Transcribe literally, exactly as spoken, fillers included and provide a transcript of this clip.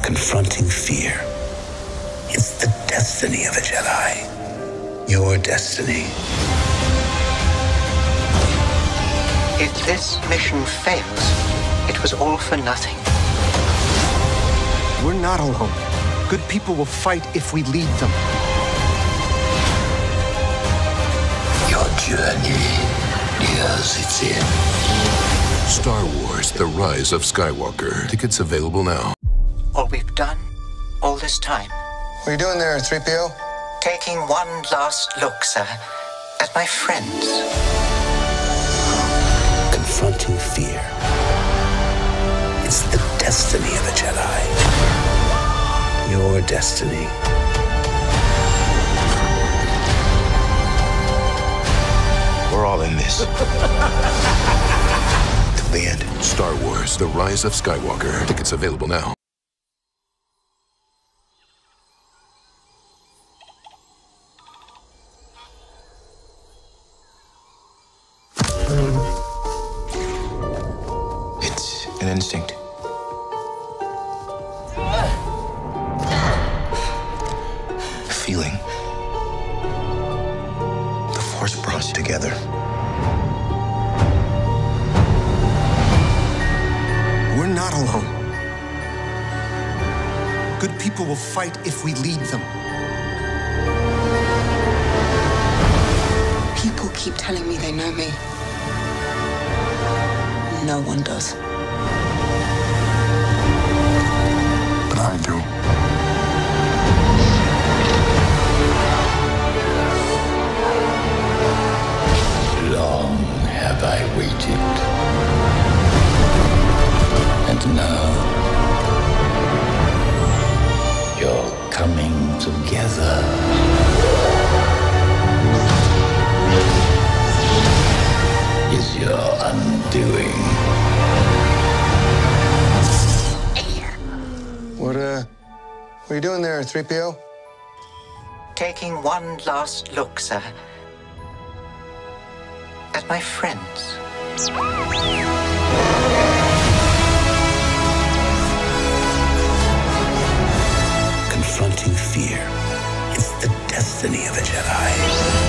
Confronting fear. It's the destiny of a Jedi. Your destiny. If this mission fails, it was all for nothing. We're not alone. Good people will fight if we lead them. Your journey nears its end. Star Wars: The Rise of Skywalker. Tickets available now. All we've done, all this time. What are you doing there, three P O? Taking one last look, sir, at my friends. Confronting fear. It's the destiny of a Jedi. Your destiny. We're all in this. Till the end. Star Wars: The Rise of Skywalker. Tickets available now. It's an instinct. A feeling. The Force brought us together. We're not alone. Good people will fight if we lead them. People keep telling me they know me. No one does. But I do. Long have I waited. And now you're coming together. Is your undoing. What, uh, what are you doing there, three P O? Taking one last look, sir, at my friends. Confronting fear. It's the destiny of a Jedi.